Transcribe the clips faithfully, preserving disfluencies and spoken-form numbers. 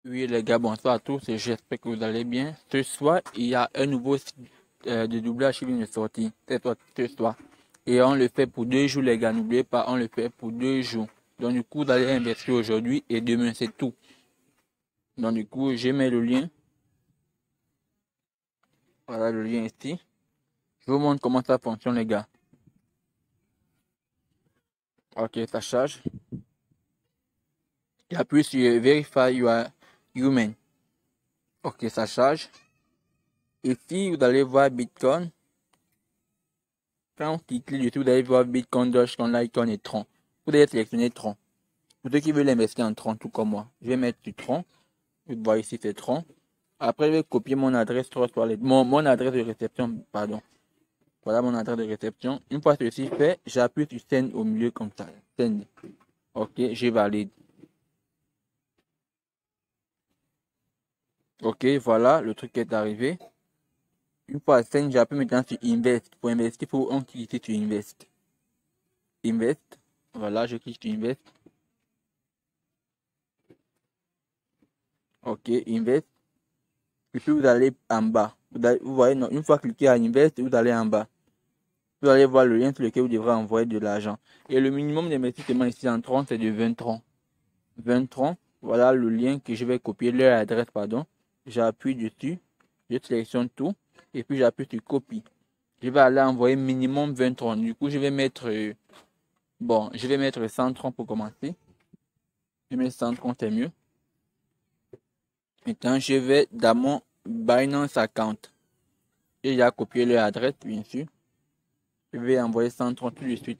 Oui les gars, bonsoir à tous et j'espère que vous allez bien. Ce soir, il y a un nouveau site euh, de doublage qui vient de sortir. C'est toi ce soir. Et on le fait pour deux jours les gars, n'oubliez pas, on le fait pour deux jours. Donc du coup, vous allez investir aujourd'hui et demain, c'est tout. Donc du coup, je mets le lien. Voilà le lien ici. Je vous montre comment ça fonctionne les gars. Ok, ça charge. J'appuie sur Verify Your Human. Ok, ça charge. Ici, vous allez voir Bitcoin. Quand vous cliquez dessus, vous allez voir Bitcoin, Dogecoin, Litecoin et Tron. Vous allez sélectionner Tron. Pour ceux qui veulent investir en Tron, tout comme moi, je vais mettre du Tron. Vous voyez ici, c'est Tron. Après, je vais copier mon adresse trois toilettes. Mon, mon adresse de réception, pardon. Voilà mon adresse de réception. Une fois ceci fait, j'appuie sur Send au milieu comme ça. Send. Ok, je valide. Ok, voilà, le truc est arrivé. Une fois Send, j'appuie maintenant sur Invest. Pour investir, il faut on clique sur Invest. Invest. Voilà, je clique sur Invest. Ok, Invest. Et puis vous allez en bas. Vous, allez, vous voyez, non, une fois cliqué à Invest, vous allez en bas. Vous allez voir le lien sur lequel vous devrez envoyer de l'argent. Et le minimum d'investissement ici en Tron, c'est de vingt Tron. vingt Tron. Voilà le lien que je vais copier, leur adresse, pardon. J'appuie dessus. Je sélectionne tout. Et puis j'appuie sur copie. Je vais aller envoyer minimum vingt Tron. Du coup, je vais mettre... Euh, bon, je vais mettre cent Tron pour commencer. Je mets cent Tron, c'est mieux. Maintenant, je vais dans mon Binance account. Et il a copié leur adresse, bien sûr. Je vais envoyer cent trente tout de suite.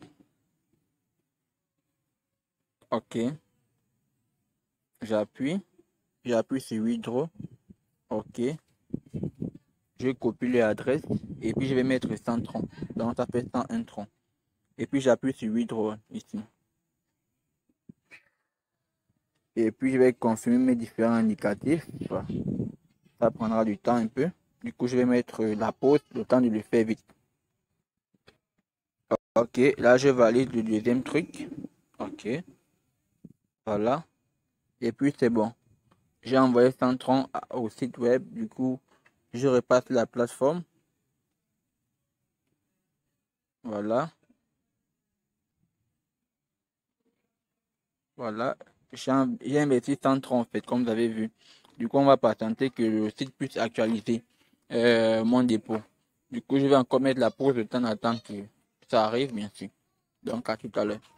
Ok. J'appuie. J'appuie sur withdraw. Ok. Je copie leur adresse. Et puis je vais mettre cent trente. Donc ça fait cent un tronc. Et puis j'appuie sur withdraw ici. Et puis je vais confirmer mes différents indicatifs. Ça prendra du temps un peu. Du coup, je vais mettre la pause, le temps de le faire vite. Ok, là je valide le deuxième truc. Ok. Voilà. Et puis c'est bon. J'ai envoyé cent trente au site web. Du coup, je repasse la plateforme. Voilà. Voilà. J'ai investi cent trente en fait, comme vous avez vu. Du coup, on va patienter que le site puisse actualiser euh, mon dépôt. Du coup, je vais encore mettre la pause de temps en temps que ça arrive, bien sûr. Donc, à tout à l'heure.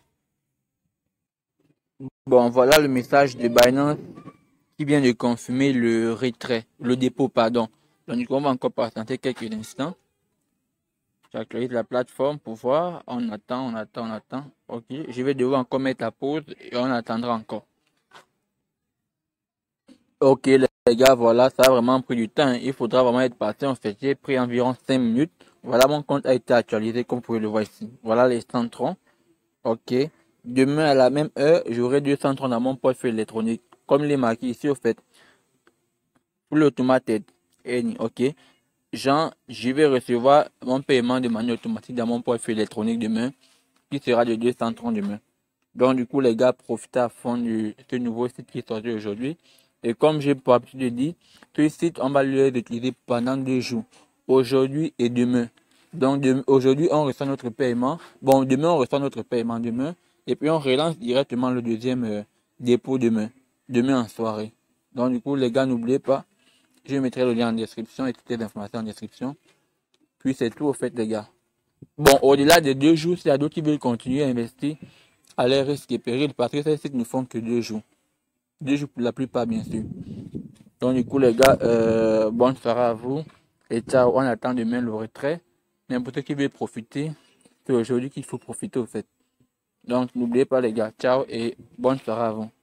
Bon, voilà le message de Binance qui vient de confirmer le retrait, le dépôt, pardon. Donc, du coup, on va encore patienter quelques instants. J'actualise la plateforme pour voir. On attend, on attend, on attend. Ok, je vais devoir encore mettre la pause et on attendra encore. Ok les gars, voilà, ça a vraiment pris du temps. Il faudra vraiment être patient. En fait, j'ai pris environ cinq minutes. Voilà, mon compte a été actualisé comme vous pouvez le voir ici. Voilà les cent trente. Ok. Demain à la même heure, j'aurai deux cent trente dans mon portefeuille électronique. Comme il est marqué ici, au fait. Pour l'automated. Ok. Jean, je vais recevoir mon paiement de manière automatique dans mon portefeuille électronique demain, qui sera de deux cent trente demain. Donc, du coup, les gars, profitez à fond de ce nouveau site qui est sorti aujourd'hui. Et comme j'ai pour habitude de dire, ce site, on va l'utiliser pendant deux jours. Aujourd'hui et demain. Donc, de, aujourd'hui, on reçoit notre paiement. Bon, demain, on reçoit notre paiement demain. Et puis, on relance directement le deuxième euh, dépôt demain. Demain en soirée. Donc, du coup, les gars, n'oubliez pas. Je mettrai le lien en description et toutes les informations en description. Puis, c'est tout au fait, les gars. Bon, au-delà des deux jours, s'il y a d'autres qui veulent continuer à investir, à leur risque et péril, parce que ces sites ne font que deux jours. Deux jours pour la plupart, bien sûr. Donc, du coup, les gars, euh, bonne soirée à vous. Et ciao, on attend demain le retrait. Mais pour ceux qui veulent profiter, c'est aujourd'hui qu'il faut profiter, au fait. Donc, n'oubliez pas, les gars. Ciao et bonne soirée à vous.